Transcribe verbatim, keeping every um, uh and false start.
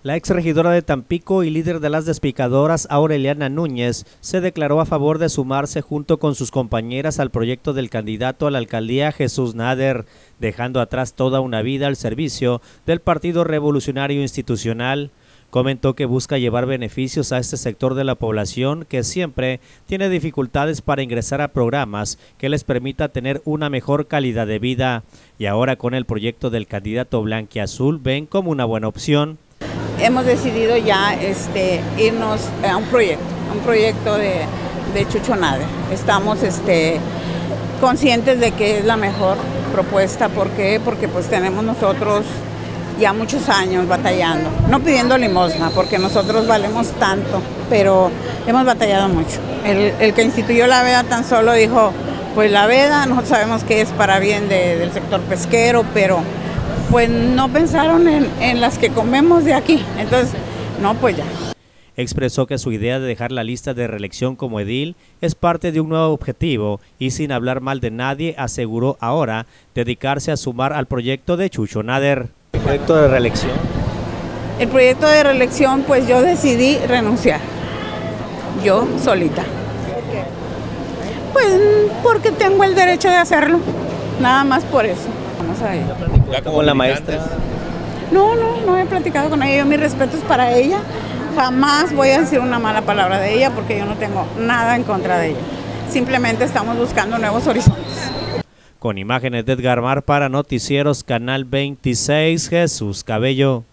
La exregidora de Tampico y líder de las despicadoras, Aureliana Núñez, se declaró a favor de sumarse junto con sus compañeras al proyecto del candidato a la alcaldía Jesús Nader, dejando atrás toda una vida al servicio del Partido Revolucionario Institucional. Comentó que busca llevar beneficios a este sector de la población que siempre tiene dificultades para ingresar a programas que les permita tener una mejor calidad de vida. Y ahora con el proyecto del candidato blanquiazul ven como una buena opción. Hemos decidido ya este, irnos a un proyecto, un proyecto de, de Chucho Nader. Estamos este, conscientes de que es la mejor propuesta. ¿Por qué? Porque pues tenemos nosotros ya muchos años batallando, no pidiendo limosna, porque nosotros valemos tanto, pero hemos batallado mucho. El, el que instituyó la veda tan solo dijo, pues la veda, nosotros sabemos que es para bien de, del sector pesquero, pero pues no pensaron en, en las que comemos de aquí, entonces, no, pues ya. Expresó que su idea de dejar la lista de reelección como edil es parte de un nuevo objetivo y sin hablar mal de nadie, aseguró ahora dedicarse a sumar al proyecto de Chucho Nader. ¿El proyecto de reelección? El proyecto de reelección, pues yo decidí renunciar, yo solita. ¿Por qué? Pues porque tengo el derecho de hacerlo, nada más por eso. Vamos a ver. ¿Ya como la maestra? No, no, no he platicado con ella, yo mis respetos para ella, jamás voy a decir una mala palabra de ella porque yo no tengo nada en contra de ella, simplemente estamos buscando nuevos horizontes. Con imágenes de Edgar Mar para Noticieros Canal veintiséis, Jesús Cabello.